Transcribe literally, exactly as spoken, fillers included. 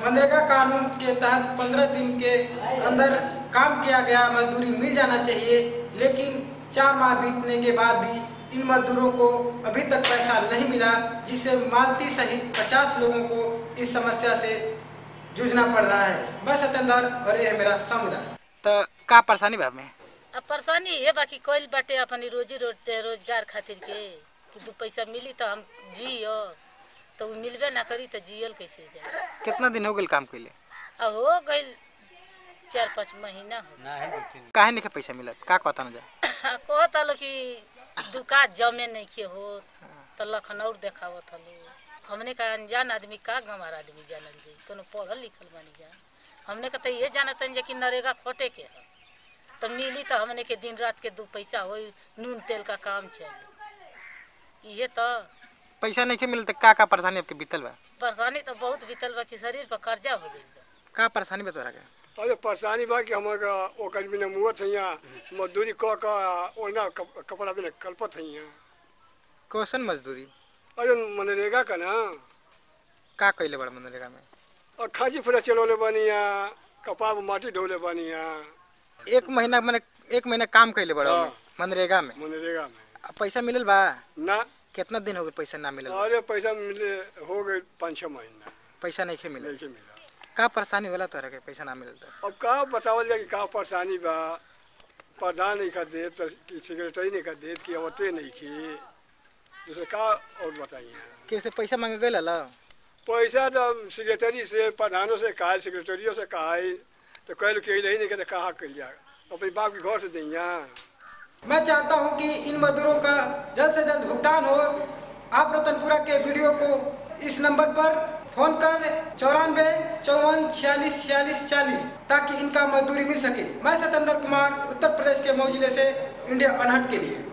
मनरेगा कानून के तहत पंद्रह दिन के अंदर काम किया गया मजदूरी मिल जाना चाहिए, लेकिन चार माह बीतने के बाद भी इन मजदूरों को अभी तक पैसा नहीं मिला, जिससे मालती सहित पचास लोगों को इस समस्या से जूझना पड़ रहा है। मैं सत्येंद्र और ये है मेरा समुदाय। तो का परेशानी बा में? अब परेशानी है बाकी कोई बाटे अपनी रोजी रोजगार खातिर के कि दो पैसा मिली तो हम जियो, तो मिलबे ना करी तो जियल कैसे जाए। कितना दिन हो गए काम कैले? अब हो गई चार पाँच महीना हो। काहे नहीं पैसा मिलत? का कहता न जा कहता लो कि दुकान जमे नहीं के हो तो लखनऊ देखावत हलो। हमने का अनजान आदमी का गंवार आदमी जानल जाए, कोनो पढ़ल लिखल बनी जाए। हमने का तो ये जानत है कि नरेगा खोटे के है तो मिली तो हमने के दिन रात के दो पैसा हो, नून तेल का काम चले। ये तो पैसा नहीं के मिलते का का परेशानी आपके बीतल बा? परेशानी तो बहुत बीतल बा कि शरीर पर कर्जा हो गई। का परेशानी बता रहा? अरे परेशानी बा कि हमारा ओकर बिना मुहत है, मजदूरी क का ओना कपड़ा बिना कल्पत है। कौन मजदूरी? अरे मनरेगा का ना। का कैले बड़ा मनरेगा में? और खाजी फुला चलोले बनिया, कपाब माटी ढोले बनिया। एक महीना मैंने एक महीना काम कैले बड़ा मनरेगा में? मनरेगा में पैसा मिलल बा ना? कितना दिन हो गए पैसा ना मिलल? अरे पैसा मिले हो गए पाँच छह महीना। पैसा नहीं मिले? नहीं मिला। का परेशानी होला तोरा के पैसा ना मिलल? अब का बतावल जाए कि का परेशानी बा। प्रधान नहीं कर दे तो सेक्रेटरी नहीं कर दे कि औरतें नहीं की जैसे का और बताइए। कैसे पैसा मांगे गए ला? पैसा तो सेक्रेटरी से प्रधानों से कहा, सेक्रेटरियों से कहा तो कह लो कि यही नहीं कहते कहा कह जाए अपने बाप के घर से देंगे। मैं चाहता हूं कि इन मजदूरों का जल्द से जल्द भुगतान हो। आप रतनपुरा के वीडियो को इस नंबर पर फोन कर चौरानवे चौवन छियालीस छियालीस चालीस ताकि इनका मजदूरी मिल सके। मैं सत्येंद्र कुमार, उत्तर प्रदेश के मऊ जिले से, इंडिया अनहट के लिए।